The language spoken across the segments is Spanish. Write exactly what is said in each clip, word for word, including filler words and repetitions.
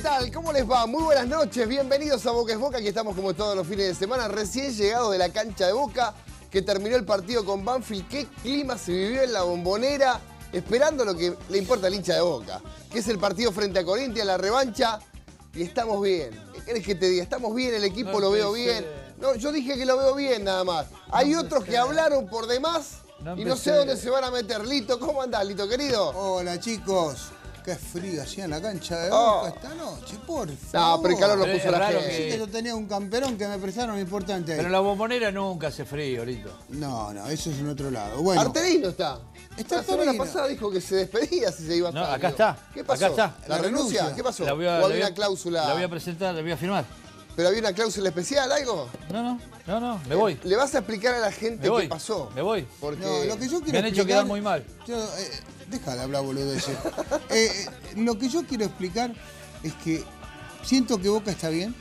tal? ¿Cómo les va? Muy buenas noches, bienvenidos a Boca es Boca. Aquí estamos como todos los fines de semana, recién llegados de la cancha de Boca, que terminó el partido con Banfield. Qué clima se vivió en la Bombonera, esperando lo que le importa al hincha de Boca, que es el partido frente a Corinthians, la revancha, y estamos bien. ¿Qué querés que te diga? Estamos bien, el equipo no lo veo bien. No, yo dije que lo veo bien nada más. Hay no otros que hablaron por demás no y no sé dónde se van a meter. Lito, ¿cómo andás, Lito, querido? Hola, chicos. Qué frío hacía en la cancha de Boca oh. esta noche, por favor. No, pero el calor lo puso la gente. Que... Sí, que yo tenía un camperón que me prestaron importante ahí. Pero en la Bombonera nunca hace frío, Lito. No, no, eso es en otro lado. Bueno. Arterino está. Está la semana pasada dijo que se despedía si se iba a No, estar. acá está. ¿Qué pasó? Acá está. ¿La, ¿La renuncia? renuncia? ¿Qué pasó? La voy a, ¿O había una cláusula? La voy a presentar, la voy a firmar. ¿Pero había una cláusula especial, algo? No, no, no, no, me voy. ¿Le vas a explicar a la gente qué pasó? Me voy. Porque no, lo que yo quiero me han explicar, hecho quedar muy mal. Yo, eh, deja de hablar, boludo. ese. eh, lo que yo quiero explicar es que siento que Boca está bien.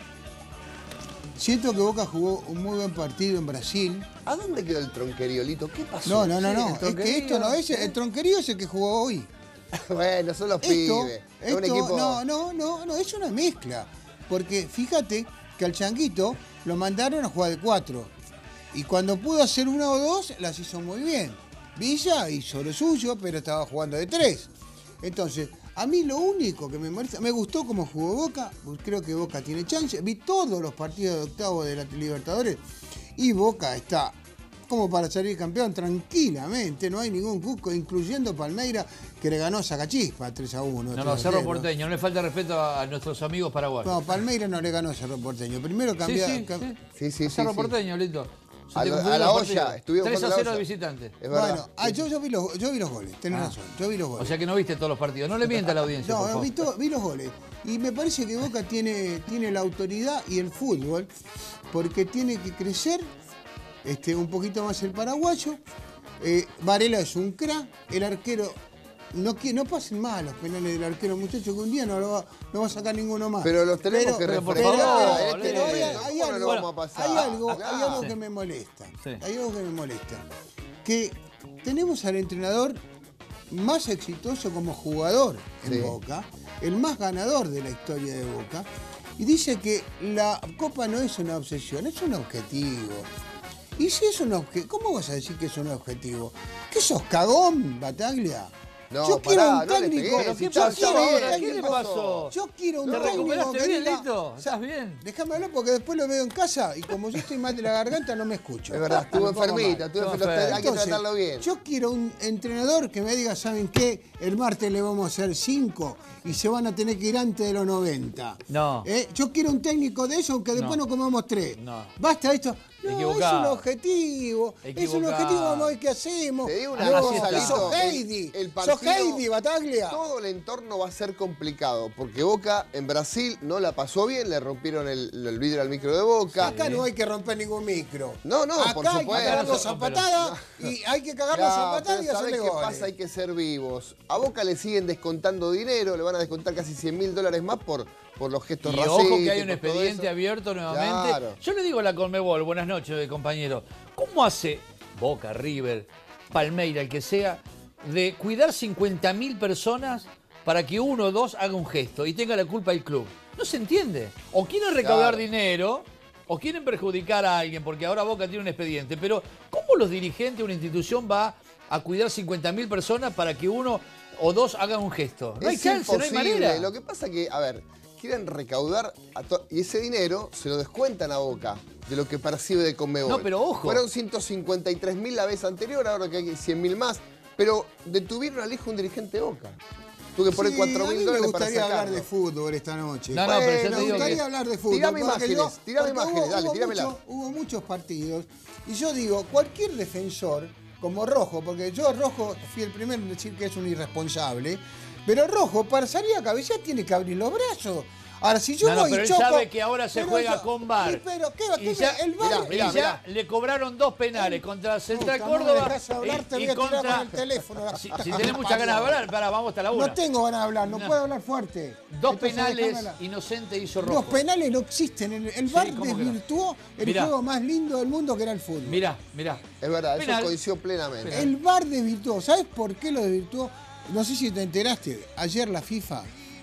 Siento que Boca jugó un muy buen partido en Brasil. ¿A dónde quedó el tronquerío, Lito? ¿Qué pasó? No, no, no, sí, no. Es que esto no es. El tronquerío es el que jugó hoy. Bueno, son los esto, pibes. Es esto, un equipo... No, no, no, no, es una mezcla. Porque fíjate que al Changuito lo mandaron a jugar de cuatro. Y cuando pudo hacer una o dos, las hizo muy bien. Villa hizo lo suyo, pero estaba jugando de tres. Entonces, a mí lo único que me molesta, me gustó cómo jugó Boca, creo que Boca tiene chance. Vi todos los partidos de octavo de la Libertadores y Boca está como para salir campeón tranquilamente, no hay ningún cuco, incluyendo Palmeiras, que le ganó a Sacachispa tres a uno. No, no, Cerro Porteño, no le falta respeto a nuestros amigos paraguayos. No, Palmeiras no le ganó a Cerro Porteño. Primero cambió. Sí, sí, cam... sí. sí, sí, Cerro sí, Porteño, Lito. A, lo, a la olla, estuvimos tres a cero de visitante. Es verdad. Bueno, ah, yo, yo, vi los, yo vi los goles, tenés ah. razón, yo vi los goles. O sea que no viste todos los partidos, no le mienta a la audiencia. No, por no favor. vi, to, vi los goles. Y me parece que Boca tiene, tiene la autoridad y el fútbol, porque tiene que crecer este, un poquito más el paraguayo. Eh, Varela es un crack, el arquero. No, no pasen más los penales del arquero, muchachos, que un día no, lo va, no va a sacar ninguno más. Pero los tenemos pero, que refrescar. Pero, pero hay, hay algo, lo vamos a pasar? hay algo, claro. hay algo que sí. me molesta. Sí. Hay algo que me molesta. Que tenemos al entrenador más exitoso como jugador en sí. Boca, el más ganador de la historia de Boca, y dice que la Copa no es una obsesión, es un objetivo. Y si es un objetivo, ¿cómo vas a decir que es un objetivo? ¿Qué sos cagón, Bataglia? No, yo quiero pará, un técnico. No ¿Qué yo pasó quiero, ¿Qué le pasó? Yo quiero un ¿Te técnico recuperaste que bien, diga, Lito? ¿Estás bien? Déjame hablar porque después lo veo en casa y como yo estoy mal de la garganta no me escucho. Es verdad, estuvo enfermita, estuvo enfermita, hay que tratarlo bien. Yo quiero un entrenador que me diga, ¿saben qué? El martes le vamos a hacer cinco y se van a tener que ir antes de los noventa. No. ¿Eh? Yo quiero un técnico de eso, aunque después no, no comamos tres. No. Basta esto. No, Equivocado. es un objetivo. Equivocado. Es un objetivo, vamos a ver qué hacemos. Te digo una no, cosa, Lito, sos Heidi. El, el partido, sos Heidi, Bataglia. Todo el entorno va a ser complicado, porque Boca en Brasil no la pasó bien, le rompieron el, el vidrio al micro de Boca. Acá no hay que romper ningún micro. No, no, acá por hay supuesto. que cagarlos a patada no. y hay que cagarlos ya, a patada y hacerle ¿sabés qué goles. pasa? Hay que ser vivos. A Boca le siguen descontando dinero, le van a descontar casi cien mil dólares más por, por los gestos y racistas. ojo que hay un expediente abierto nuevamente. Claro. Yo le digo a la Conmebol, buenas noches, compañero. ¿Cómo hace Boca, River, Palmeiras, el que sea, de cuidar cincuenta mil personas para que uno o dos haga un gesto y tenga la culpa el club? No se entiende. O quieren recaudar claro. dinero, o quieren perjudicar a alguien, porque ahora Boca tiene un expediente. Pero, ¿cómo los dirigentes de una institución va a cuidar cincuenta mil personas para que uno o dos hagan un gesto? No hay chance, imposible. No hay manera. Lo que pasa que, a ver, quieren recaudar a y ese dinero se lo descuentan a Boca de lo que percibe de Conmebol. No, pero ojo. Fueron ciento cincuenta y tres mil la vez anterior, ahora que hay cien mil más. Pero detuvieron al hijo de un dirigente de Boca. Tuve que poner sí, cuatro mil dólares para sacarlo. Me gustaría hablar de fútbol esta noche. No, no, pero yo me te digo gustaría que... hablar de fútbol. Tirame imágenes, yo, tirame imágenes, hubo, dale, hubo tirámela. Mucho, hubo muchos partidos y yo digo, cualquier defensor, como Rojo, porque yo Rojo fui el primero en decir que es un irresponsable, pero Rojo para salir a cabecear tiene que abrir los brazos. Ahora, si yo no, no, voy pero y él choco, sabe que ahora se juega yo, con V A R. Y, pero, ¿qué, y qué ya, el V A R, mirá, mirá, y ya mirá. Le cobraron dos penales contra Central Puta, Córdoba no me hablar, te y, voy a y contra... con el teléfono. Si, si tenés muchas ganas de hablar, para, vamos hasta la una. No tengo ganas de hablar, no, no. puedo hablar fuerte. Dos Entonces, penales inocente hizo Rojo. Los penales no existen. El, el V A R sí, desvirtuó no? el mirá. juego más lindo del mundo que era el fútbol. Mirá, mirá. Es verdad, Penal. eso coincidió plenamente. Penal. El V A R desvirtuó. ¿Sabes por qué lo desvirtuó? No sé si te enteraste. Ayer la FIFA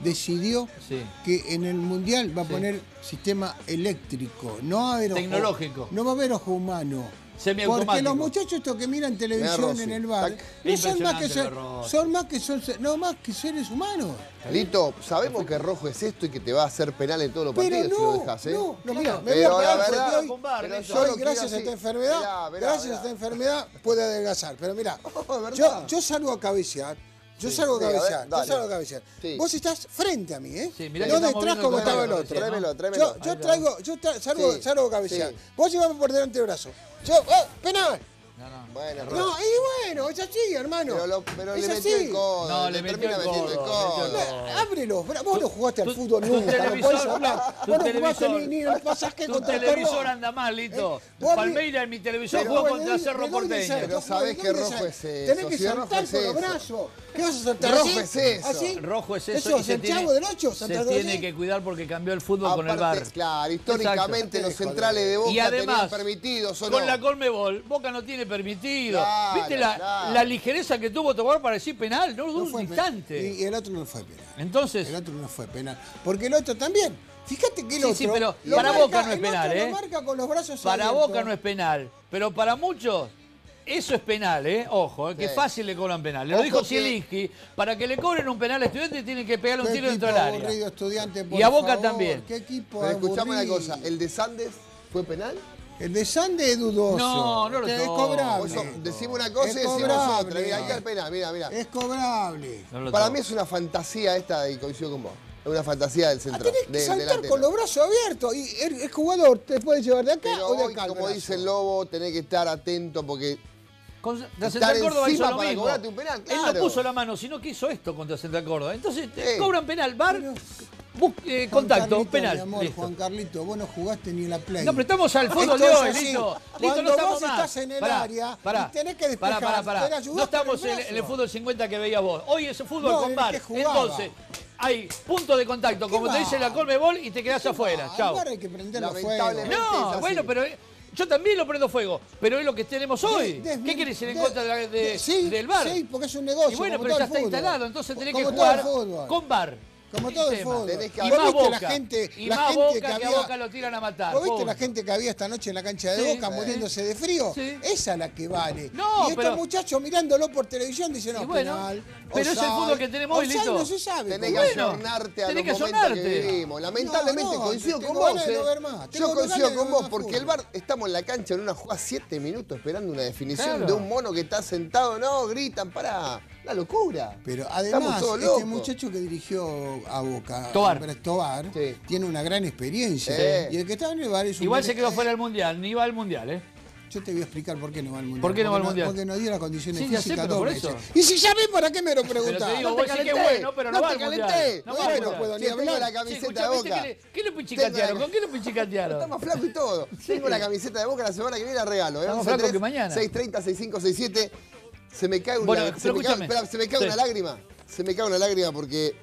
decidió Sí. que en el Mundial va a Sí. poner sistema eléctrico, no va a haber ojo- Tecnológico. no va a haber ojo humano. Semiautomático. Porque los muchachos estos que miran televisión Rossi. en el bar, Tac. no son más que Impresionante ser- lo de Rossi. son más que son no más que seres humanos. Lito, sabemos que rojo es esto y que te va a hacer penal en todos los Pero partidos si no, lo dejas, ¿eh? no, no, mira, me voy Pero a la parar verdad, porque hoy, con bar, pero Lito. yo hoy, no gracias quiero a esta así. enfermedad, Mirá, mirá, gracias mirá. a esta enfermedad puede adelgazar. Pero mira, Oh, ¿verdad? yo, yo salgo a cabecear. Yo salgo a Sí, a ver, cabecear, yo dale. salgo a cabecear. Sí. Vos estás frente a mí, ¿eh? Sí, mirá que no estamos detrás viendo como el estaba el programa, otro. ¿no? Tráemelo, tráemelo. Yo, yo Ahí está. traigo, yo tra- salgo, Sí, salgo a cabecear. sí. Vos llevame por delante el brazo. Yo, ¡eh! ¡Penal! No, no. Bueno, No, y bueno, es así, hermano. pero, lo- pero es le así. metió el codo. No, le termina metió el metiendo el codo, codo. metió el codo. No, Abre los brazos. Vos no jugaste al Tu- fútbol tu nunca, no televisor- podés hablar. tu Vos no jugaste televisor- ni, ni el pasaje Tu contra el televisor Corrón. anda mal, Lito. Eh, vos Palmeira en mi televisor Pero juega bueno, contra ¿de Cerro dónde Porteño. sale? Pero ¿Cómo- sabés de que dónde rojo sale? es eso, Tenés que si rojo saltar es con los eso. brazos. ¿Qué vas a saltar Rojo así? es eso. ¿Así? Rojo es eso. Eso, y es se el tiene, chavo del ocho, se saltando tiene así. que cuidar porque cambió el fútbol con el Aparte, bar. claro, históricamente Exacto. los centrales de Boca Y además, tenían permitidos, ¿o no? con la Colmebol, Boca no tiene permitido. Claro, ¿Viste la, claro. la ligereza que tuvo Tobar para decir penal? No No duró un fue penal. instante. Y, y el otro no fue penal. Entonces, El otro no fue penal. Porque el otro también. Fíjate que el Sí, otro. sí, pero lo para marca- Boca no es el otro penal, lo ¿eh? marca con los brazos para abiertos. Boca no es penal. Pero para muchos, eso es penal, ¿eh? Ojo, ¿eh? que Sí. fácil le cobran penal. Le lo Ojo dijo que- Zielinski. Para que le cobren un penal a Estudiantes tienen que pegarle un Qué tiro dentro equipo del área. aburrido, Estudiante, por Y a Boca favor. también. Qué equipo Pero escuchame una aburrido. cosa, ¿el de Sandes fue penal? El de Sande es dudoso. No, no lo Es toco. cobrable. Vos so- decimos una cosa Es y decimos cobrable. otra. Mira, acá el penal, mira, mira. Es cobrable. No lo Para toco. mí es una fantasía esta y coincido con vos. Es una fantasía del Ah, central. tenés que del saltar delantero. con los brazos abiertos. Y el, el jugador te puede llevar de acá Pero o de hoy, acá. al como brazo. dice el Lobo, tenés que estar atento porque Contra Estar Central Córdoba hizo encima lo para mismo. cobrarte un penal, Él claro. no puso la mano, sino que hizo esto contra Central Córdoba. Entonces te Sí. cobran penal, bar, Pero- bus- eh, Juan contacto, Carlito, penal. mi amor, listo. Juan Carlito, vos no jugaste ni en la play. No, pero estamos al fútbol Esto de es hoy, así. listo. Listo, Cuando no estamos vos más. estás en el Pará, área pará, y tenés que despejar, pará, pará, pará. te la ayudás No estamos con el en, brazo. en el fútbol cincuenta que veías vos. Hoy es fútbol No, con en el bar. que jugaba. Entonces, hay punto de contacto, como ¿Qué te dice va? la Colmebol, y te quedás afuera. Ah, Chao. al bar hay que prenderlo fuego. Lamentablemente. es No, así. bueno, pero eh, yo también lo prendo fuego. Pero es lo que tenemos hoy. De- de- ¿Qué querés ir en de- contra de la- de- de- sí, del bar? Sí, porque es un negocio. Y bueno, como pero todo ya el está fútbol. instalado, entonces tenés Como que todo el jugar fútbol. con bar. Como todo el Tema. fútbol. Tenés que Y ¿Vos más viste Boca. la gente, y la más gente Boca que que, a había- Boca lo tiran a matar. ¿Vos viste punto. la gente que había esta noche en la cancha de Sí, Boca sí. muriéndose de frío? Sí. Esa es la que vale. No, y estos pero- muchachos mirándolo por televisión dicen, no, Y bueno, penal, pero es el offside. fútbol que tenemos hoy, Offside Lito. no se sabe. Tenés ¿cómo que es? Bueno, ayornarte a tenés los que momentos que ayornarte. vivimos. Lamentablemente No, no, coincido tengo con vos, ganas de ¿eh? no ver más. Tengo Yo ganas coincido de con no vos ver porque fútbol. el bar, estamos en la cancha en una jugada siete minutos esperando una definición Claro. de un mono que está sentado. No, gritan, pará. Una locura. Pero Estamos además, todos este locos. muchacho que dirigió a Boca, Tobar. Andrés Tobar, Sí. tiene una gran experiencia. Sí. Y el que estaba en el bar es un Igual buen- se quedó eh, fuera del mundial, ni va al mundial, ¿eh? Yo te voy a explicar por qué no va al mundial. ¿Por qué no va al Porque mundial? Porque no dio las condiciones Sí, ya sé, físicas pero dos por veces. eso. Y si ya ves, ¿para qué me lo Pero preguntás? te digo, No vos te decís que es calenté, bueno, pero no, no va te al mundial. calenté. No No, va al bueno, mundial. puedo ni que tengo hablar. la Sí, camiseta de escuchame, Boca. ¿qué le- ¿qué le Tengo pichicatearon? la- ¿Con qué lo pichicatearon? Está más flaco y todo. Tengo la camiseta de Boca la semana que viene la regalo. ¿eh? Está más once flaco tres, que mañana. seis treinta, sesenta y cinco sesenta y siete. Se me cae una, Bueno, se pero me cae, escúchame. espera, se me cae Sí. una lágrima. Se me cae una lágrima porque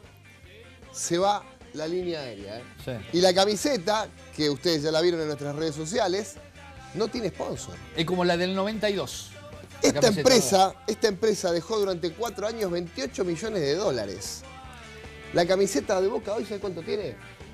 se va la línea aérea. ¿eh? Sí. Y la camiseta, que ustedes ya la vieron en nuestras redes sociales, no tiene sponsor. Es como la del noventa y dos. la Esta camiseta. empresa, esta empresa dejó durante cuatro años veintiocho millones de dólares. La camiseta de Boca hoy, ¿sabes cuánto tiene?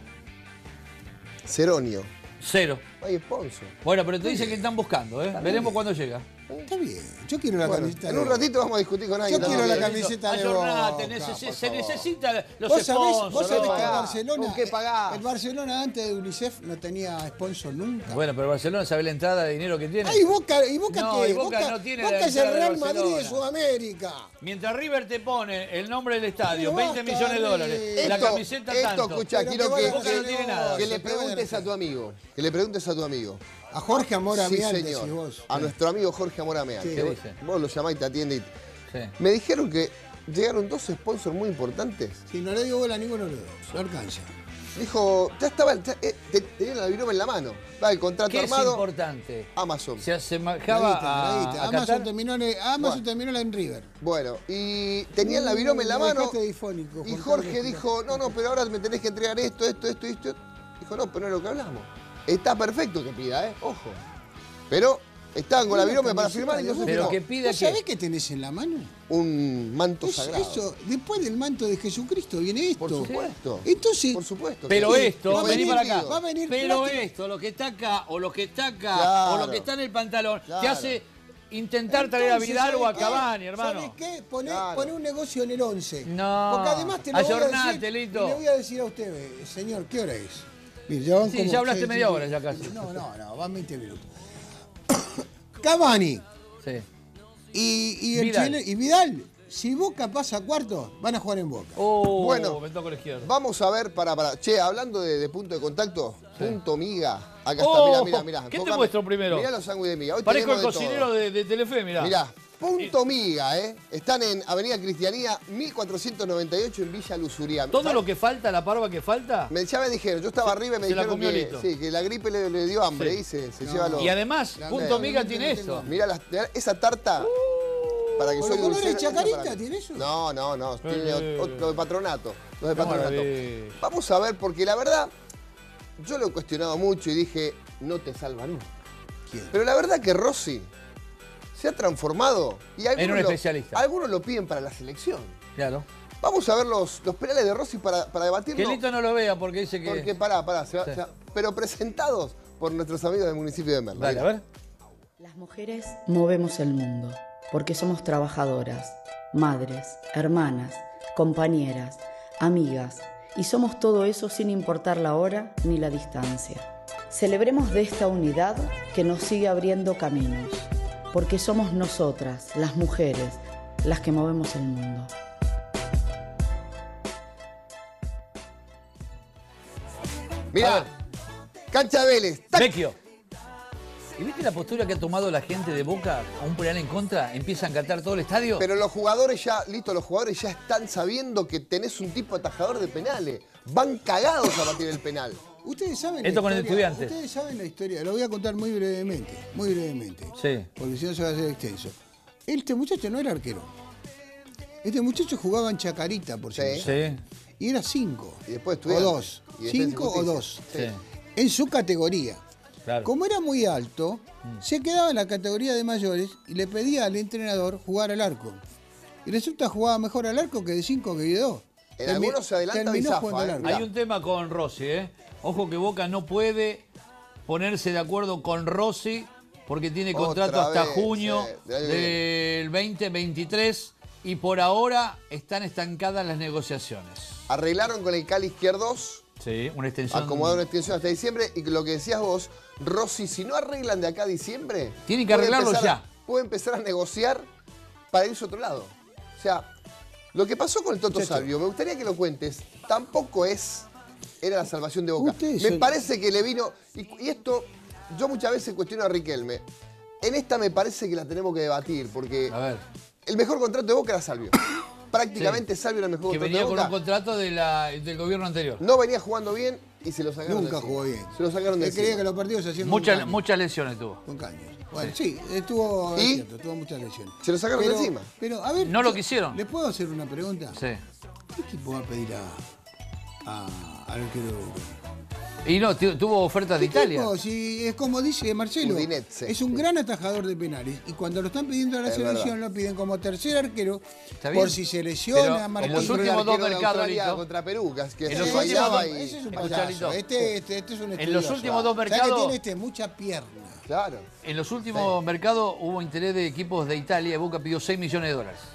Ceronio. Cero. No hay sponsor. Bueno, pero te dicen que están buscando, ¿eh? Veremos cuándo llega. Está bien. Yo quiero la Bueno, camiseta en de un Boca. ratito vamos a discutir con alguien. Yo quiero también. la camiseta de Ayornate, Boca, necesi- por se favor. necesitan los ¿Vos sabés, sponsors. vos sabés ¿no? que el pagás? Barcelona, ¿Con qué pagás? el Barcelona antes de UNICEF no tenía sponsor nunca? Bueno, pero Barcelona sabe la entrada de dinero que tiene. Ay, Boca, ¿y Boca No, qué? y Boca no tiene la Boca es el entrada de Real Madrid de Barcelona. Sudamérica. Mientras River te pone el nombre del estadio, Pero veinte basta, millones de dólares, Esto- la camiseta esto, tanto. escucha, Pero quiero que que, vaya Boca no que- tiene nada. que le Se pega preguntes de a tu amigo. Que le preguntes a tu amigo. A Jorge Amora Sí, Mial, señor. decís vos. A nuestro amigo Jorge Amorameal. Sí. que ¿Qué vos, dice? vos lo llamás y te atiende. y- Sí. Me dijeron que llegaron dos sponsors muy importantes. Si no le digo bola a ninguno de los dos, no alcanza. Dijo, ya estaba, ya, eh, te- tenían la viroma en la mano. Estaba el contrato ¿Qué es armado. importante? Amazon. Se asemejaba Gradita, a, gradita. a Amazon, Qatar. terminó en, Amazon Bueno. terminó en River. Bueno, y tenían la viroma en la Me mano. dejaste difónico, Y Juan Jorge Carlos. dijo, no, no, pero ahora me tenés que entregar esto, esto, esto, esto. Dijo, no, pero no es lo que hablamos. Está perfecto que pida, ¿eh? Ojo. Pero Estaban con la virome para firmar y no se Pero firmó. que pida ¿Vos que... sabés qué tenés en la mano? Un manto Es- sagrado. eso, después del manto de Jesucristo viene esto. Por supuesto. Entonces, Por supuesto. Pero ¿Qué? esto, va a vení venir- para acá. va a venir Pero plástico. esto, lo que está acá, o lo que está acá, Claro. o lo que está en el pantalón, te Claro. hace intentar traer a entonces, Vidal o a ¿sabés qué? Cavani, hermano. ¿Sabés qué? Poné, Claro. poné un negocio en el once. No. Porque además te lo voy a Ayornate, decir, Lito. y le voy a decir a usted, eh, señor, ¿qué hora es? Mire, ya van Sí, como ya hablaste seis, media siete- hora ya casi. No, no, no, van veinte minutos. Cavani Sí. y, y, el Vidal. Chile- y Vidal, si Boca pasa a cuarto, van a jugar en Boca. Oh, Bueno. me toco la izquierda. Vamos a ver, para, para. Che, hablando de, de punto de contacto, punto miga. Acá está, Oh, mira, mira, mira. ¿qué te Enfocame. muestro primero? Mirá los sándwiches de miga. Hoy Parezco el tenemos de cocinero todo. de, de Telefe, mirá. Mirá, punto miga, ¿eh? Están en Avenida Cristianía, mil cuatrocientos noventa y ocho en Villa Luzuría. Todo lo que falta, la parva que falta. Me, ya me dijeron, yo estaba arriba y me se la dijeron comió que, Lito. sí, que la gripe le, le dio hambre Sí. y se, se No. lleva los... Y además, La- Punto la- Miga no tiene tengo. esto. Mirá las- esa tarta, para que ¿Con soy los colores dulcero, de esa Chacarita para mí. tiene eso? No, no, no, tiene Eh. otro de patronato, los de Qué patronato. maravilla. Vamos a ver, porque la verdad, yo lo he cuestionado mucho y dije, no te salva nunca. ¿Quién? Pero la verdad que Rossi se ha transformado y algunos, En un lo, especialista. algunos lo piden para la selección. Claro. Vamos a ver los, los penales de Rossi para, para debatirlo. Que Lito no lo vea porque dice que... Porque, pará, pará, se va- Sí. se va- pero presentados por nuestros amigos del municipio de Merlo. Dale, a ver. Las mujeres movemos el mundo porque somos trabajadoras, madres, hermanas, compañeras, amigas y somos todo eso sin importar la hora ni la distancia. Celebremos de esta unidad que nos sigue abriendo caminos, porque somos nosotras, las mujeres, las que movemos el mundo. Mirá, cancha de Vélez. ¡tac! Vecchio. ¿Y viste la postura que ha tomado la gente de Boca a un penal en contra? Empiezan a cantar todo el estadio. Pero los jugadores ya, listo, los jugadores ya están sabiendo que tenés un tipo atajador de penales. Van cagados a batir el penal. Ustedes saben Esto la con el historia, Estudiantes. Ustedes saben la historia, lo voy a contar muy brevemente, muy brevemente. Sí. Porque si no se va a hacer extenso. Este muchacho no era arquero. Este muchacho jugaba en Chacarita, por Sí. cierto. Sí. Y era cinco. Y después o Estudiantes. dos. Y Defensa y Cinco o Justicia. dos. Sí. En su categoría. Claro. Como era muy alto, se quedaba en la categoría de mayores y le pedía al entrenador jugar al arco. Y resulta jugaba mejor al arco que de cinco que de dos. En Termi- algunos se adelanta terminó y zafa, jugando al ¿eh? arco. Mirá. Hay un tema con Rossi, ¿eh? Ojo que Boca no puede ponerse de acuerdo con Rossi porque tiene Otra contrato hasta vez, junio sí, del año que del veinte veintitrés y por ahora están estancadas las negociaciones. Arreglaron con el Cali izquierdos, Sí, una extensión. acomodaron una extensión hasta diciembre y lo que decías vos, Rossi, si no arreglan de acá a diciembre... Tienen que puede arreglarlo empezar- ya. Puede empezar a negociar para irse a otro lado. O sea, lo que pasó con el Toto Muchacho. Salvio, me gustaría que lo cuentes, tampoco es... Era la salvación de Boca. Ustedes Me son- parece que le vino... Y, y esto, yo muchas veces cuestiono a Riquelme. En esta me parece que la tenemos que debatir, porque A ver, el mejor contrato de Boca era Salvio. Prácticamente Salvio era el mejor que contrato venía de con Boca. un contrato de la- del gobierno anterior. No venía jugando bien y se lo sacaron Nunca de encima. jugó bien. Se lo sacaron de Él creía encima. que los partidos se hacían Muchas, con caños. muchas lesiones tuvo. Con caños. Bueno, sí, estuvo, es ¿Y? cierto, tuvo muchas lesiones. Se lo sacaron de Pero- encima. Pero, a ver. No lo yo- quisieron. ¿Le puedo hacer una pregunta? Sí. ¿Qué equipo va a pedir a, a, al arquero de Boca? Y no, tu- tuvo ofertas de ¿Qué Italia. equipo? Si es como dice Marcelo, Udinese. es un gran atajador de penales. Y cuando lo están pidiendo a la Es selección, lo piden como tercer arquero. Está bien. Por si se lesiona, Pero Martín. en los Otro últimos arquero dos de mercados, Australia Lito. contra Perú, que es que En se los Ese- bailaba últimos- y... ese es un Escuchá, payaso. Lito. Este, este, este es un En los estudioso. últimos dos ¿Sabés que mercados- tiene este? Mucha pierna. Claro. En los últimos mercados hubo interés de equipos de Italia y Boca pidió seis millones de dólares.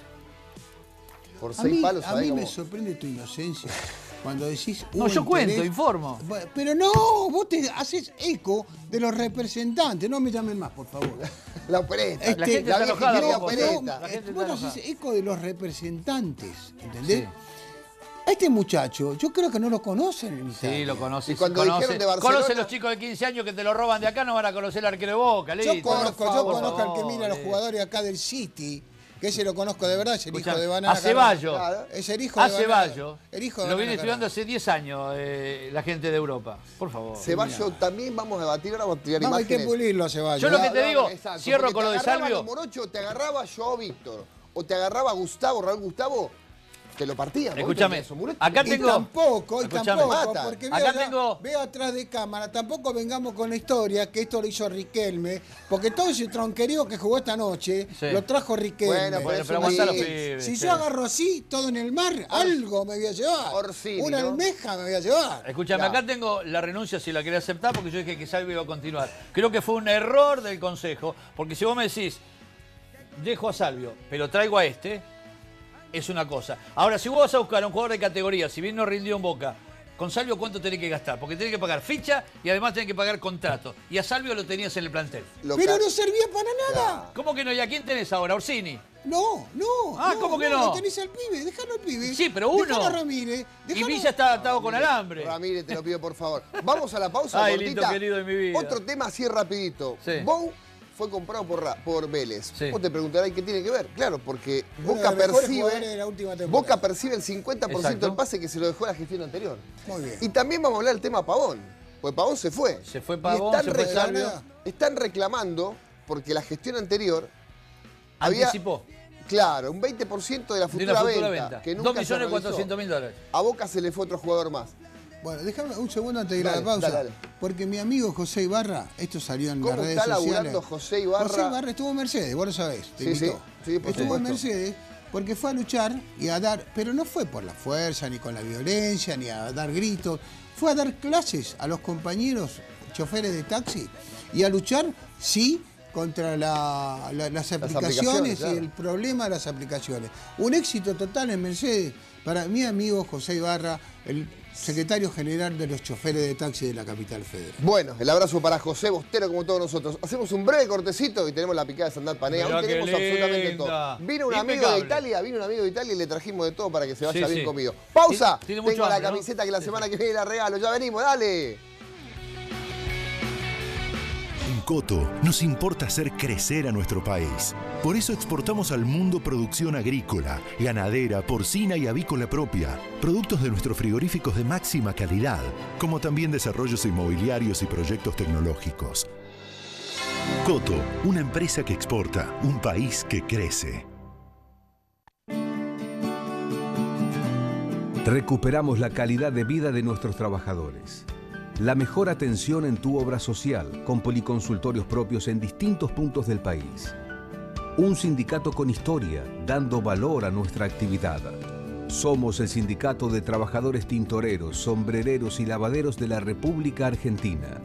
Por A seis mí, palos, a ¿sabés mí cómo? me sorprende tu inocencia cuando decís. No, hubo yo cuento, interés. informo. Bu- Pero no, vos te haces eco de los representantes. No me llamen más, por favor. La opereta. Este, La gente está vieja enojada quería con vos. opereta. No, La eh, gente vos está nos enojada. haces eco de los representantes, ¿entendés? Sí. A este muchacho, yo creo que no lo conocen en Italia. Sí, lo conoce. Y cuando conoce, dijeron de Barcelona- conoce los chicos de quince años que te lo roban de acá, no van a conocer al arquero de Boca, Yo Lito. conozco, Por yo favor, conozco al que mira a los eh. jugadores acá del City, que ese lo conozco de verdad, es el Escuchá, hijo de Banana. a Ceballos. Claro. Es el hijo A de Banana- Ceballos. El hijo de Lo Banana viene estudiando Carrera. hace diez años eh, la gente de Europa. Por favor. Ceballos también vamos a debatir, ahora vamos a tirar No, hay imágenes. que pulirlo a Ceballos. Yo lo que ¿eh? te digo, exacto, cierro porque con te lo de agarraba Salvio. a Morocho, te agarraba Joao Víctor, o te agarraba Gustavo, Raúl Gustavo, te lo partían. Escúchame, acá y tengo... tampoco, y Escuchame, tampoco, mata. porque Acá veo, tengo- veo atrás de cámara, tampoco vengamos con la historia que esto lo hizo Riquelme, porque todo ese tronquerío que jugó esta noche Sí. lo trajo Riquelme. Bueno, Bueno, eso pero aguantá los sí. pibes. Si sí. yo agarro así, todo en el mar, algo me voy a llevar. Orsini, Una ¿no? almeja me voy a llevar. Escúchame, Claro. acá tengo la renuncia si la quería aceptar porque yo dije que Salvio iba a continuar. Creo que fue un error del Consejo, porque si vos me decís, dejo a Salvio, pero traigo a este, es una cosa. Ahora, si vos vas a buscar a un jugador de categoría, si bien no rindió en Boca, con Salvio, ¿cuánto tenés que gastar? Porque tenés que pagar ficha y además tenés que pagar contrato. Y a Salvio lo tenías en el plantel. Lo Pero ca- no servía para nada. Claro. ¿Cómo que no? ¿Y a quién tenés ahora? ¿Orsini? No, no. Ah, no, ¿cómo que no? Lo tenés al pibe, déjalo al pibe. Sí, pero uno. Déjalo a Ramírez. Y déjalo- Villa está atado con alambre. Ramírez, te lo pido por favor. Vamos a la pausa Ay, cortita. lindo querido de mi vida. Otro tema así rapidito. Sí. Bou fue comprado por, Ra- por Vélez. Sí. Vos te preguntarás qué tiene que ver. Claro, porque Uno Boca de los mejores jugadores percibe, de la última temporada. Boca percibe el cincuenta por ciento Exacto. del pase que se lo dejó a la gestión anterior. Muy bien. Y también vamos a hablar del tema Pavón. Porque Pavón se fue. Se fue Y Pavón, están, se fue reclam- Salvio. están reclamando porque la gestión anterior había, Anticipó claro, un veinte por ciento de la de futura, una futura venta, venta. que nunca dos millones se realizó. cuatrocientos mil dólares. A Boca se le fue otro jugador más. Bueno, déjame un segundo antes de ir a Dale, la pausa. dale, dale. Porque mi amigo José Ibarra, esto salió en las ¿Cómo redes está sociales. laburando José Ibarra? José Ibarra estuvo en Mercedes, vos lo sabés. Te Sí, sí, invitó. sí, por estuvo en supuesto. Mercedes porque fue a luchar y a dar, pero no fue por la fuerza, ni con la violencia, ni a dar gritos. Fue a dar clases a los compañeros choferes de taxi y a luchar, sí, contra la- la- las aplicaciones, aplicaciones, claro. y el problema de las aplicaciones. Un éxito total en Mercedes para mi amigo José Ibarra, el secretario general de los choferes de taxi de la capital federal. Bueno, el abrazo para José Bostero, como todos nosotros. Hacemos un breve cortecito y tenemos la picada de Sandal Panea. Mirá Hoy qué tenemos absolutamente linda. todo. Vino un amigo Impecable. de Italia, vino un amigo de Italia y le trajimos de todo para que se vaya Sí, bien sí. comido. Pausa. Tiene- tiene Tengo mucho la hambre, ¿no? camiseta que la Sí, semana sí. que viene la regalo. Ya venimos, dale. En Coto nos importa hacer crecer a nuestro país. Por eso exportamos al mundo producción agrícola, ganadera, porcina y avícola propia, productos de nuestros frigoríficos de máxima calidad, como también desarrollos inmobiliarios y proyectos tecnológicos. Coto, una empresa que exporta, un país que crece. Recuperamos la calidad de vida de nuestros trabajadores. La mejor atención en tu obra social, con policonsultorios propios en distintos puntos del país. Un sindicato con historia, dando valor a nuestra actividad. Somos el Sindicato de Trabajadores Tintoreros, Sombrereros y Lavaderos de la República Argentina.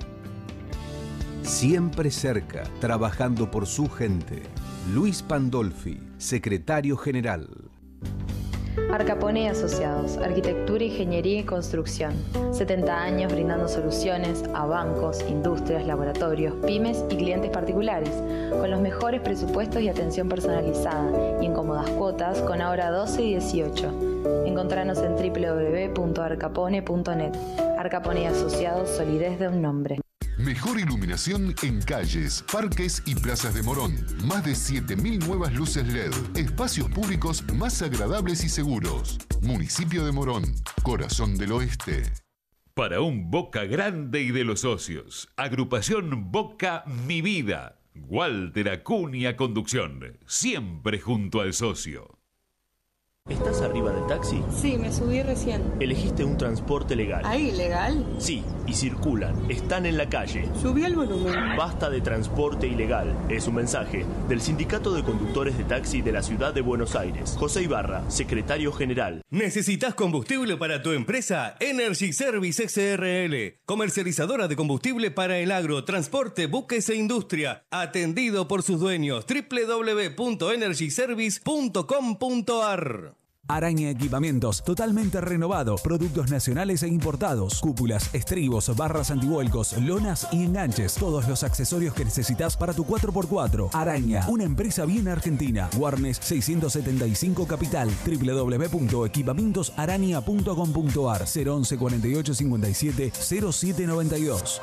Siempre cerca, trabajando por su gente. Luis Pandolfi, Secretario General. Arcapone y Asociados, Arquitectura, Ingeniería y Construcción. setenta años brindando soluciones a bancos, industrias, laboratorios, pymes y clientes particulares, con los mejores presupuestos y atención personalizada, y en cómodas cuotas con ahora doce y dieciocho. Encontranos en doble u doble u doble u punto arcapone punto net. Arcapone y Asociados, solidez de un nombre. Mejor iluminación en calles, parques y plazas de Morón. Más de siete mil nuevas luces L E D. Espacios públicos más agradables y seguros. Municipio de Morón, corazón del oeste. Para un Boca grande y de los socios. Agrupación Boca Mi Vida. Walter Acuña Conducción. Siempre junto al socio. ¿Estás arriba del taxi? Sí, me subí recién. Elegiste un transporte legal. ¿Ahí legal? Sí, y circulan, están en la calle. Subí el volumen. Basta de transporte ilegal. Es un mensaje del Sindicato de Conductores de Taxi de la Ciudad de Buenos Aires. José Ibarra, secretario general. ¿Necesitas combustible para tu empresa? Energy Service S R L, comercializadora de combustible para el agro, transporte, buques e industria. Atendido por sus dueños. doble u doble u doble u punto energy service punto com punto a r. Araña Equipamientos, totalmente renovado. Productos nacionales e importados. Cúpulas, estribos, barras antivuelcos, lonas y enganches. Todos los accesorios que necesitas para tu cuatro por cuatro. Araña, una empresa bien argentina. Warnes seiscientos setenta y cinco Capital. doble u doble u doble u punto equipamientos araña punto com punto a r. cero once cuarenta y ocho cincuenta y siete cero siete noventa y dos.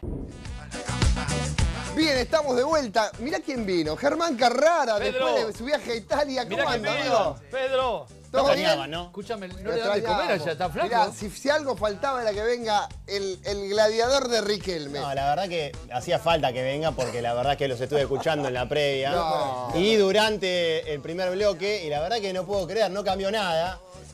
Bien, estamos de vuelta. Mirá quién vino. Germán Carrara, Pedro. después de su viaje a Italia. ¿Cómo Mirá que anda, vino. amigo? Pedro. ¿Todo extrañaba, bien? ¿no? Escúchame, ¿no Lo le dan de comer allá? ¿Está flaco? Mirá, si, si algo faltaba era que venga el, el gladiador de Riquelme. No, la verdad que hacía falta que venga porque la verdad que los estuve escuchando en la previa No. y durante el primer bloque y la verdad que no puedo creer, no cambió nada.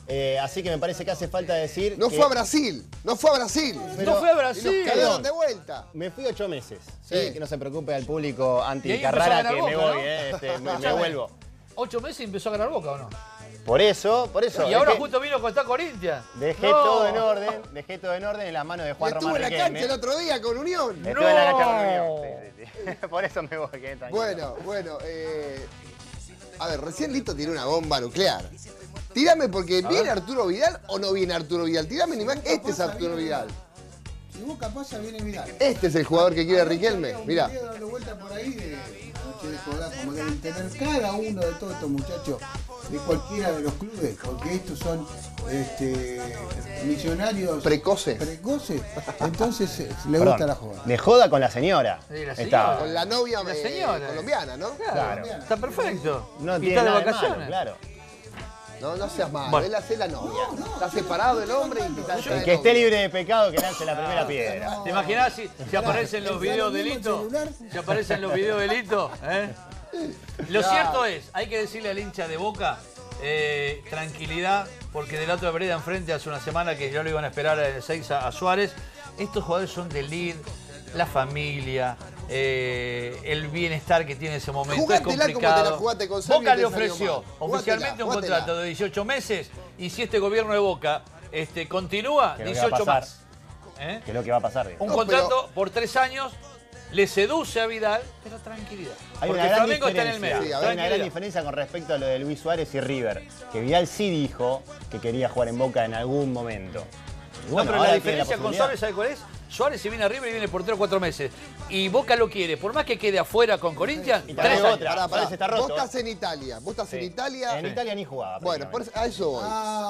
Eh, así que me parece que hace falta decir No que... fue a Brasil, no fue a Brasil. Pero- no fue a Brasil. Y nos cagaron de vuelta. Me fui ocho meses. Sí. Sí. Que no se preocupe al público Y ahí empezó a anti-Carrara ganar que me Boca, voy, ¿no? eh, este, me, me Escuchame, vuelvo. Ocho meses y empezó a ganar Boca, ¿o no? Por eso, por eso. Y ahora dejé- justo vino con esta Corinthians. Dejé No. todo en orden, dejé todo en orden en las manos de Juan Estuvo Román en la Riquelme. cancha el otro día con Unión. Estuve en la cancha con No. Unión. Sí, sí, sí. Por eso me voy, que tranquilo. Bueno, bueno, eh, a ver, recién Lito tiró una bomba nuclear. Tírame porque ¿viene Arturo Vidal o no viene Arturo Vidal? Tírame una imagen. Este es Arturo Vidal. Si Boca pasa, viene Vidal. Este es el jugador que quiere Riquelme. Mirá. Mirá. dando vuelta por ahí de noche de joda, como deben tener cada uno de todos estos muchachos de cualquiera de los clubes, porque estos son este, misionarios Precoces. precoces. Entonces eh, le Perdón, gusta la joda. de joda con la señora. Sí, la Estaba. señora. Con la novia La eh, señora. colombiana, ¿no? Claro. Claro. Está perfecto. No Y tiene está de nada de vacaciones. malo, claro. No, no seas malo. Bueno. Él hace la novia. Está separado el hombre y está El que esté libre de pecado que lance la primera piedra. ¿Te imaginás si, si aparecen los videos de Lito? Si aparecen los videos de Lito, ¿eh? Lo cierto es, hay que decirle al hincha de Boca, eh, tranquilidad, porque del otro vereda enfrente hace una semana que ya lo iban a esperar a seis a, a Suárez. Estos jugadores son del lead, la familia, eh, el bienestar que tiene en ese momento. Jugátela es como te la complicado. jugaste con Salvio Boca y le te salió ofreció mal. oficialmente un Jugátela, contrato de dieciocho meses y si este gobierno de Boca este, continúa, Que es lo que va a dieciocho pasar. más. ¿Eh? Que es lo que va a pasar. digo. Un No, contrato por tres años, le seduce a Vidal, pero tranquilidad. Hay Porque una el gran Flamengo está en el diferencia. medio. Sí, a Hay ver, una gran tranquilidad. diferencia con respecto a lo de Luis Suárez y River. Que Vidal sí dijo que quería jugar en Boca en algún momento. Y No, bueno, pero ahora la tiene diferencia con posibilidad. Suárez, ¿sabe cuál es? Suárez se viene a River y viene por tres o cuatro meses. Y Boca lo quiere, por más que quede afuera con Corinthians, Y tres también años. otra. Pará, pará. Suárez está roto. Vos estás en Italia. Vos estás en Sí. Italia. En Italia ni jugaba. Bueno, por eso- a eso voy.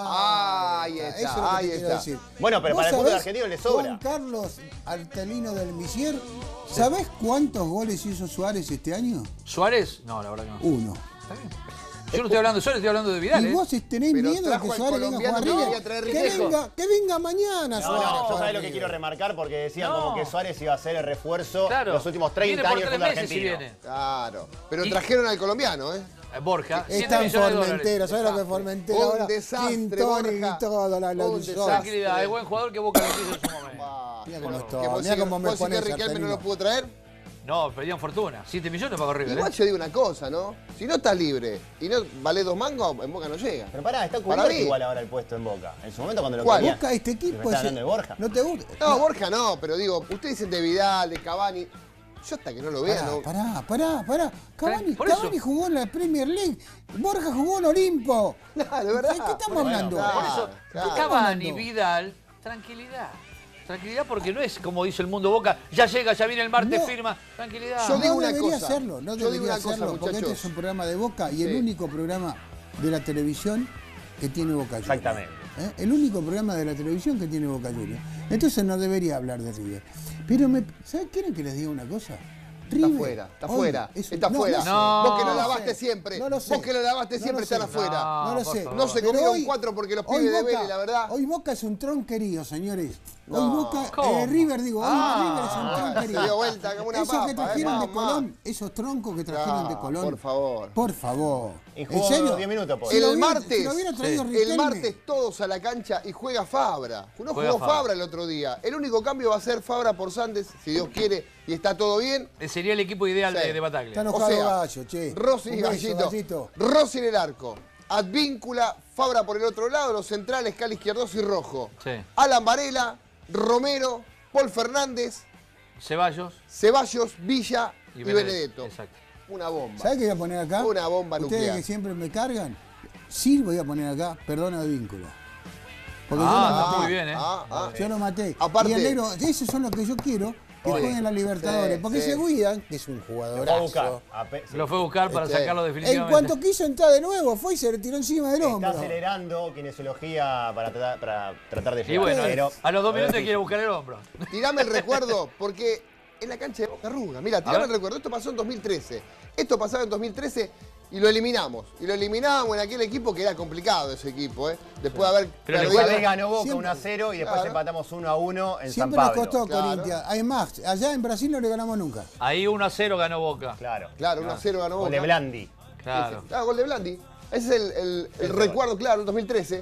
Ah, ahí eso es está, lo que ahí te quiero está. decir. Bueno, pero ¿Vos para el fútbol sabés, argentino le sobra. Juan Carlos Artelino del Misier, ¿sabés cuántos goles hizo Suárez este año? ¿Suárez? No, la verdad que no. Uno. Está bien. Yo no estoy hablando de Suárez, estoy hablando de Vidal. Y ¿eh? vos tenés Pero miedo de trajo que al Suárez venga a jugar colombiano que arriba. quería traer Que Riquelme. venga, que venga mañana No, Suárez. no, a yo jugar sabés lo que arriba. quiero remarcar porque decían No. como que Suárez iba a ser el refuerzo Claro. los últimos Viene treinta por años del tres fútbol meses y argentino. viene. Claro. Pero Y- trajeron al colombiano, ¿eh? Eh, Borja, siete Está en millones de Formentera, dólares. ¿sabés lo que es Formentera Un ahora? desastre, Gin tonic Borja. y todo, la, la Un Luzola. desastre. Tranquilidad, es buen jugador que Boca lo quiso en su momento. Ah, Mira cómo que estoy, vos mira sí- cómo me vos sí que pones, Riquelme no Artelino. lo pudo traer. No, pedían fortuna. siete millones pagó River. Igual ¿eh? yo digo una cosa, ¿no? Si no estás libre y no vale dos mangos, en Boca no llega. Pero pará, está Para cubierto mí. igual ahora el puesto en Boca. En su momento cuando lo ¿Cuál? quería. Boca, este equipo ¿Me está es- hablando de Borja? ¿No te gusta? No, Borja no, pero digo, ustedes dicen de Vidal, de Cavani. Yo hasta que no lo vea, Pará, no. pará, pará, pará. Cavani, Por eso. Cavani jugó en la Premier League. Borja jugó en Olimpo. Claro, de verdad. ¿De qué estamos Bueno, hablando? claro, Por eso, claro. Cavani, hablando? Vidal, tranquilidad. Tranquilidad porque no es como dice el mundo Boca, ya llega, ya viene el martes, No. firma. Tranquilidad. Yo digo no una debería cosa. hacerlo, no Yo digo debería una cosa, hacerlo, porque este muchachos. es un programa de Boca y el Sí. único programa de la televisión que tiene Boca Juniors. Exactamente. ¿Eh? El único programa de la televisión que tiene Boca Juniors. Entonces no debería hablar de River. Pero, me, ¿saben? ¿Quieren que les diga una cosa? Está fuera, está hoy fuera, es un- está no, fuera. no sé. No. Vos que lo No lavaste sé. siempre. No lo sé. Vos que lo lavaste No siempre lo sé. están afuera. No, No lo por sé. favor. No se Pero comieron hoy- cuatro porque los hoy pibes de Boca- Vélez, la verdad. Hoy Boca es un tronquerío, señores. Hoy No. Boca, ¿Cómo? eh, River, digo, hoy Ah, River es un se tronquerío. dio vuelta como una esos papa, que eh, trajeron de mamá. Colón, esos troncos que trajeron de No, Colón. por favor. Por favor. Y ¿En jugó serio? diez minutos, por Si lo El hubiera- martes, si lo hubiera traído el Riquelme. martes todos a la cancha y juega Fabra. No Juega jugó Fabra. Fabra el otro día. El único cambio va a ser Fabra por Sandes, si Dios quiere y está todo bien. Sería el equipo ideal Sí. de, de Bataglia. Está O enojado sea, Gallo, che. Rossi y Un beso, Gallito. Gallito. Rossi en el arco. Advíncula, Fabra por el otro lado, los centrales, Cali Izquierdos y Rojo. Sí. Alan Varela, Romero, Paul Fernández, Ceballos Ceballos, Villa y, y Benedetto. Benedetto. Exacto. Una bomba. ¿Sabés qué voy a poner acá? Una bomba Ustedes nuclear. que siempre me cargan. Sí, voy a poner acá, perdona de vínculo. Porque Ah, yo lo está maté. muy bien, ¿eh? Ah, ah. Yo lo maté. Aparte- y el negro, esos son los que yo quiero que Ole. jueguen la Libertadores. Sí, porque sí. se cuidan, que es un Lo fue a jugadorazo. buscar. A pe- sí. Lo fue a buscar para Este, sacarlo En definitivamente. cuanto quiso entrar de nuevo, fue y se retiró encima del Está hombro. acelerando kinesiología para, tra- para tratar de Y llegar. bueno, pero- a los dos minutos Sí. quiere buscar el hombro. Tirame el recuerdo, porque en la cancha de Boca Ruga. Mira, tirame ver. el recuerdo. Esto pasó en dos mil trece. Esto pasaba en dos mil trece y lo eliminamos. Y lo eliminábamos en aquel equipo que era complicado ese equipo, ¿eh? Después de haber Pero le perdido. Esa vez ganó Boca Siempre- uno a cero y después Claro. empatamos uno a uno en Siempre San nos Pablo. costó Claro. Corinthians. Además, allá en Brasil no le ganamos nunca. Ahí uno a cero ganó Boca. Claro. Claro, uno a cero ganó Boca. Gol de Blandi. Claro. Ah, gol de Blandi. Ese es el, el- el Ese recuerdo, claro, en dos mil trece.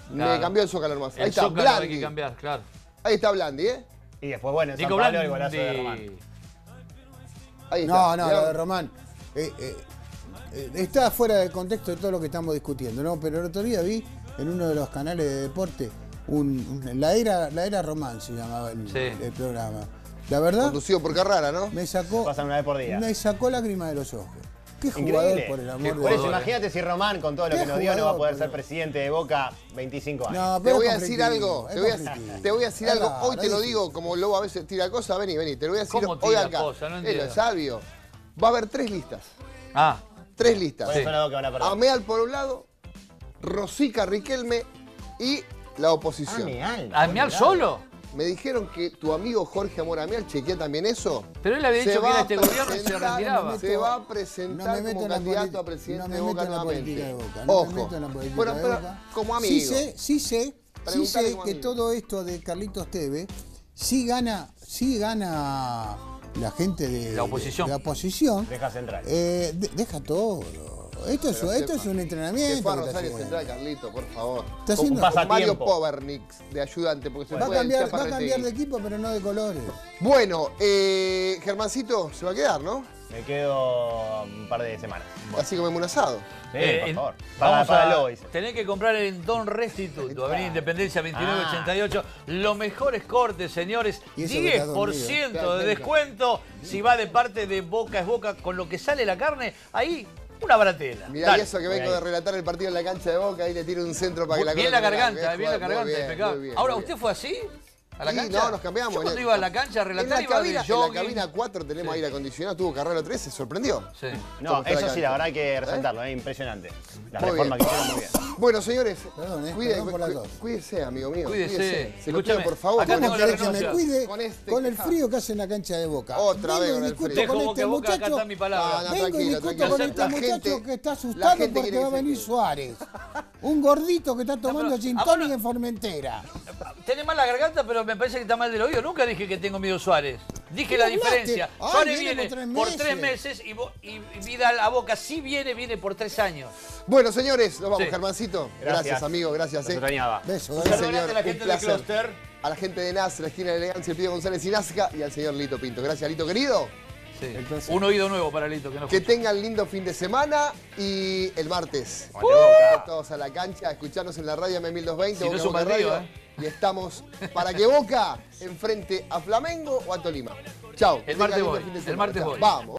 Claro. Me cambió el Zócalo nomás. El Ahí está, Zócalo Blandi. hay que cambiar, claro. Ahí está Blandi, ¿eh? Y después, bueno, en Nico San Pablo Blandi. el golazo de Román. Ahí está. No, no, Mirá. lo de Román. Eh, eh, eh, está fuera del contexto de todo lo que estamos discutiendo, ¿no? Pero el otro día vi en uno de los canales de deporte un, un- la, era, la era Román se llamaba el, Sí. el programa. La verdad, Conducido por Carrara, ¿no? me sacó, Pasan una vez por día. me sacó lágrimas de los ojos. Qué jugador, Increíble. por el amor Qué de Por eso, Dios. imagínate si Román, con todo lo Qué que nos dio, no va a poder jugador, ser boludo. presidente de Boca veinticinco años. No, Te pero voy es a decir conflictivo, algo, es te voy a, conflictivo. te voy a decir Es algo, raro, hoy te es lo difícil. digo, como Lobo a veces tira cosas, vení, vení, te lo voy a decir ¿Cómo hoy tira acá. cosas? No Él entiendo. es sabio. Va a haber tres listas, Ah, tres listas. Por eso no, que van a perder. Ameal por un lado, Rosica Riquelme y la oposición. Ameal. ¿Ameal solo? Me dijeron que tu amigo Jorge Amor Ameal, chequea también eso. Pero él había Se dicho que va era a este gobierno y se presentar, retiraba. Se va a No presentar me meto como en la candidato politi- a presidente no me de Boca meto en la nuevamente. política de Boca, no me Ojo. meto en la política Bueno, de pero Boca. como amigo. Sí sé, sí sé, sí Preguntale sé como que amigo. todo esto de Carlitos Tevez sí gana, sí gana la gente de La oposición. de la oposición. Deja central. Eh, de- deja todo. Esto, es, Pero esto sepa, es un entrenamiento. Se fue a que está Rosario haciendo. Central, Carlito, por favor. Está Con- haciendo- con Mario Pasatiempo. Povernix de ayudante, porque se Va a fue del cambiar, va a Chaparretegui. cambiar de equipo, pero no de colores. Bueno, eh, Germancito se va a quedar, ¿no? Me quedo un par de semanas. Así comemos un asado. Sí, Eh, por en- favor. Para, Vamos para a el lobo, dice. tener que comprar el Don Restituto, Avenida Independencia veintinueve ochenta y ocho. Los mejores cortes, señores. Y eso que está diez dormido. por ciento de descuento si va de parte de Boca es Boca. Con lo que sale la carne, ahí una baratela. Mirá, y Dale. eso que Voy vengo ahí. de relatar el partido en la cancha de Boca, ahí le tiro un centro para que la Bien la corte garganta, larga, bien la muy garganta, bien, impecable. muy bien, Ahora, muy ¿usted bien. fue así? ¿A la Sí, cancha? no, nos cambiamos. Yo En cuando el- iba a la cancha a En relatar la iba cabina, de en la jogging. cabina cuatro tenemos Sí. aire acondicionado, tuvo Carrera tres, se sorprendió. Sí. No, ¿Cómo está eso la sí, cancha? la verdad hay que resaltarlo, es impresionante. La Muy reforma bien. que hicieron muy bien. Bueno, señores, Perdón, eh, cuide- perdón por las cu- dos. cuídese, amigo mío. Cuídese. Se lo pido, Escúchame, por favor. acá ¿Cómo tengo la ¿Querés que me renuncia. cuide Con este con el ca- frío que hace en la cancha de Boca? Otra Vengo vez y con el discuto frío. Dejo con Boca este es Boca, acá muchacho. está mi palabra. No, no, Vengo y tranquilo, discuto tranquilo. con La este gente- muchacho que está la asustado gente porque quiere va a que se venir quede. Suárez. Un gordito que está tomando pero, gin ¿a vos tonic no- en Formentera. Tenés mal la garganta, pero me parece que está mal del oído. Nunca dije que tengo miedo a Suárez. Dije ¿Qué la hablaste? diferencia. Ay, Suárez viene viene por tres por meses. tres meses y, Bo- y Vidal a Boca sí viene, viene por tres años. Bueno, señores, nos vamos, Sí. Germancito. Gracias, Gracias. amigo, gracias. Nos eh. extrañaba. Beso, Sí, beso. Saludos señor, a la un gente de placer. Cluster. A la gente de N A S, la esquina de Elegancia, el Pío González y Nazca, y al señor Lito Pinto. Gracias, Lito, querido. Sí. El placer. Un oído nuevo para Lito. Que no Que escucha. tengan lindo fin de semana y el martes. Aguante Boca. Todos a la cancha, a escucharnos en la radio M mil doscientos veinte. Si no Boca es un Boca baldío, Radio, ¿eh? Y estamos para que Boca enfrente a Flamengo o a Tolima. Chao. que El tengan martes lindo voy, fin de el semana. martes Chao. voy. Vamos.